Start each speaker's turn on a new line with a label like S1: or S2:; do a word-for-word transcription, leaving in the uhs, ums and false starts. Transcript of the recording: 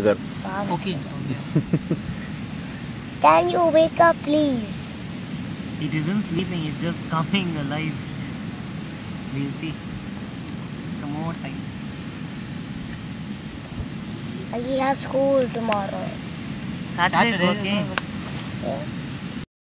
S1: Okay.
S2: Can you wake up, please?
S1: It isn't sleeping, it's just coming alive. We'll see. Some more time.
S2: I have school tomorrow.
S1: Saturday,
S3: Saturday,
S1: okay.
S2: Yeah.